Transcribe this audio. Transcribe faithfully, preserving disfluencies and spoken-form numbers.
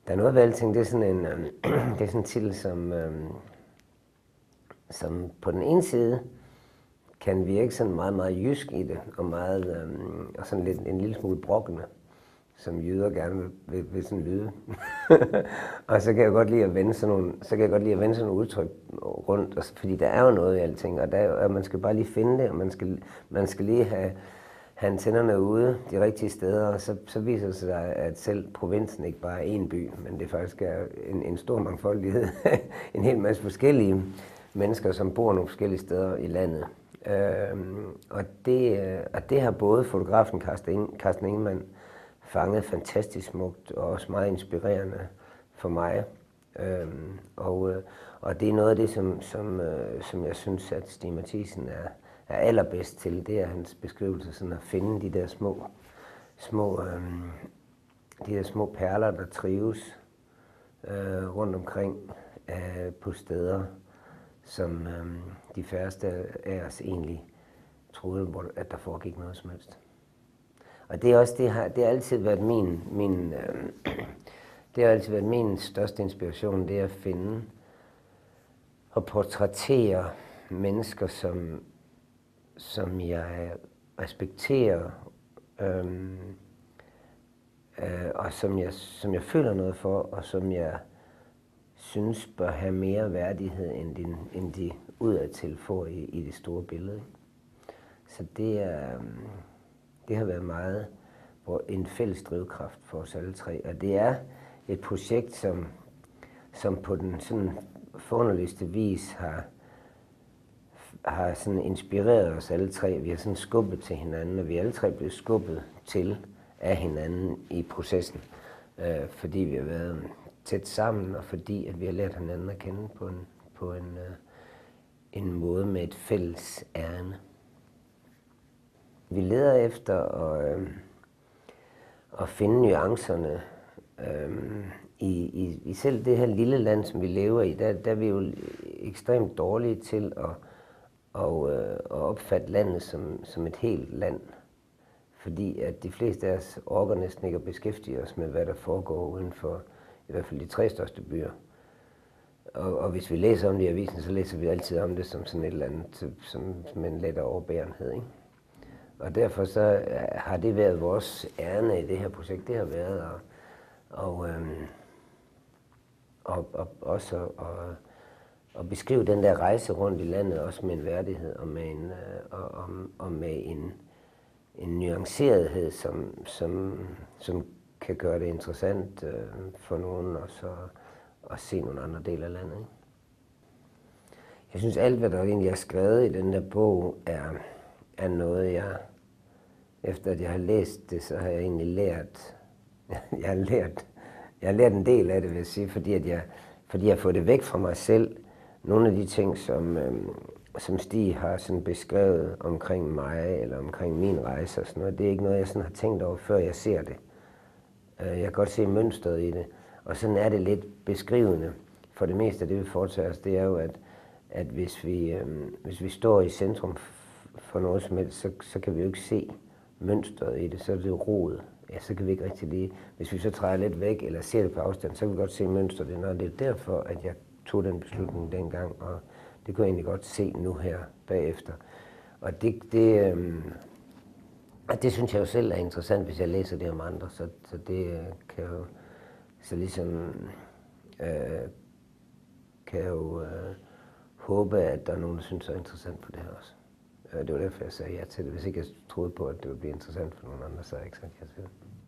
Der er noget ved alting, det er sådan en, øh, det er sådan en titel, som, øh, som på den ene side kan virke sådan meget, meget jysk i det, og, meget, øh, og sådan lidt, en lille smule brokkende, som jyder gerne vil, vil, vil sådan lyde. Og så kan jeg godt lide at vende sådan nogle, så kan jeg godt lide at vende sådan nogle udtryk rundt, og, fordi der er jo noget i alting, og der er, man skal bare lige finde det, og man skal, man skal lige have, have antennerne ude de rigtige steder, og så, så viser det sig, at selv provinsen ikke bare er én by, men det faktisk er en, en stor mangfoldighed, en hel masse forskellige mennesker, som bor nogle forskellige steder i landet. Øhm, og, det, og det har både fotografen Carsten Ingemann fanget fantastisk smukt og også meget inspirerende for mig. Øhm, og, og det er noget af det, som, som, som jeg synes, at Stig Mathisen er, er allerbedst til. Det er hans beskrivelse, sådan at finde de der små, små, øhm, de der små perler, der trives øh, rundt omkring øh, på steder, som øhm, de færreste af os egentlig troede, hvor, at der foregik noget som helst. Og det er også det har det har altid været min min øh, det har altid været min største inspiration, det er at finde og portrættere mennesker, som som jeg respekterer øh, øh, og som jeg som jeg føler noget for, og som jeg synes bør have mere værdighed end de, end de udadtil får i, i det store billede. Så det er det har været meget en fælles drivkraft for os alle tre, og det er et projekt, som, som på den sådan forunderligste vis har, har sådan inspireret os alle tre. Vi har sådan skubbet til hinanden, og vi er alle tre blevet skubbet til af hinanden i processen, øh, fordi vi har været tæt sammen, og fordi at vi har lært hinanden at kende på en, på en, øh, en måde med et fælles ærne. Vi leder efter at, øh, at finde nuancerne øh, i, i, i selv det her lille land, som vi lever i. Der, der er vi jo ekstremt dårlige til at, at, øh, at opfatte landet som, som et helt land. Fordi at de fleste af os orker næsten ikke at beskæftige os med, hvad der foregår uden for i hvert fald de tre største byer. Og, og hvis vi læser om det i avisen, så læser vi altid om det som sådan et eller andet, som, som en let overbærenhed, ikke? Og derfor så har det været vores ærne i det her projekt, det har været at, og, øhm, og, og også at, at beskrive den der rejse rundt i landet, også med en værdighed og med en, og, og, og med en, en nuancerethed, som, som, som kan gøre det interessant øh, for nogen også at, at se nogle andre dele af landet, ikke? Jeg synes, alt hvad der egentlig er skrevet i den der bog, er, er noget, jeg efter at jeg har læst det, så har jeg egentlig lært, jeg har lært, jeg har lært en del af det, vil jeg sige, fordi at jeg, fordi jeg har fået det væk fra mig selv. Nogle af de ting, som, øhm, som Stig har sådan beskrevet omkring mig, eller omkring min rejse og sådan noget, det er ikke noget, jeg sådan har tænkt over, før jeg ser det. Jeg kan godt se mønstret i det, og sådan er det lidt beskrivende. For det meste af det, vi foretager os, det er jo, at, at hvis, vi, øhm, hvis vi står i centrum for noget som helst, så, så kan vi jo ikke se mønstret i det, så er det jo rod. Ja, så kan vi ikke rigtig lige. Hvis vi så træder lidt væk, eller ser det på afstand, så kan vi godt se mønstret. Og det er derfor, at jeg tog den beslutning dengang, og det kunne jeg egentlig godt se nu her bagefter. Og det, det, øhm, det synes jeg jo selv er interessant, hvis jeg læser det om andre, så, så det kan jo så ligesom øh, kan jeg jo øh, håbe, at der er nogen, der synes er interessant på det her også. Det var derfor, jeg sagde ja til det. Hvis ikke jeg troede på, at det ville blive interessant for nogen andre, så havde jeg ikke sagt ja til det.